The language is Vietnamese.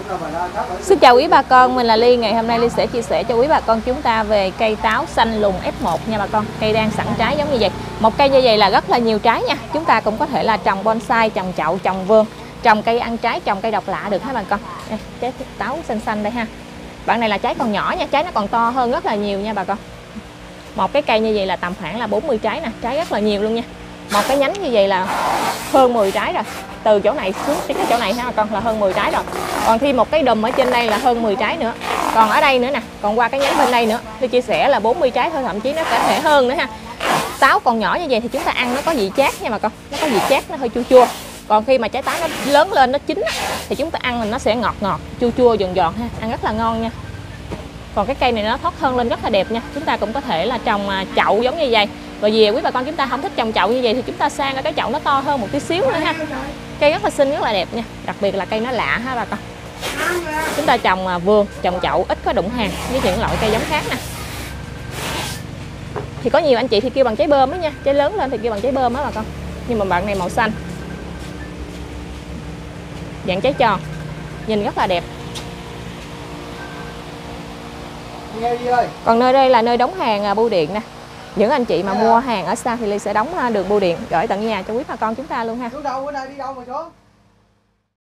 Xin chào quý bà con, mình là Ly. Ngày hôm nay Ly sẽ chia sẻ cho quý bà con chúng ta về cây táo xanh lùn F1 nha bà con. Cây đang sẵn trái giống như vậy. Một cây như vậy là rất là nhiều trái nha. Chúng ta cũng có thể là trồng bonsai, trồng chậu, trồng vườn, trồng cây ăn trái, trồng cây độc lạ được ha bà con. Đây, trái táo xanh xanh đây ha. Bạn này là trái còn nhỏ nha, trái nó còn to hơn rất là nhiều nha bà con. Một cái cây như vậy là tầm khoảng là 40 trái nè, trái rất là nhiều luôn nha. Một cái nhánh như vậy là hơn 10 trái rồi. Từ chỗ này xuống cái chỗ này ha bà con là hơn 10 trái rồi. Còn thêm một cái đùm ở trên đây là hơn 10 trái nữa. Còn ở đây nữa nè, còn qua cái nhánh bên đây nữa, tôi chia sẻ là 40 trái thôi, thậm chí nó có thể hơn nữa ha. Táo còn nhỏ như vậy thì chúng ta ăn nó có vị chát nha bà con, nó có vị chát, nó hơi chua chua. Còn khi mà trái táo nó lớn lên, nó chín thì chúng ta ăn thì nó sẽ ngọt ngọt, chua chua, giòn giòn ha, ăn rất là ngon nha. Còn cái cây này nó thoát thân lên rất là đẹp nha. Chúng ta cũng có thể là trồng chậu giống như vậy. Rồi về quý bà con chúng ta không thích trồng chậu như vậy thì chúng ta sang cái chậu nó to hơn một tí xíu nữa ha. Cây rất là xinh, rất là đẹp nha. Đặc biệt là cây nó lạ ha bà con. Chúng ta trồng vườn, trồng chậu ít có đụng hàng với những loại cây giống khác nè. Thì có nhiều anh chị thì kêu bằng trái bơm đó nha. Trái lớn lên thì kêu bằng trái bơm á bà con. Nhưng mà bạn này màu xanh, dạng trái tròn, nhìn rất là đẹp. Còn nơi đây là nơi đóng hàng bưu điện nè. Những anh chị mà mua hàng ở xa thì Ly sẽ đóng đường bưu điện gửi tận nhà cho quý bà con chúng ta luôn ha. Xuống đâu, bữa nay đi đâu mà xuống?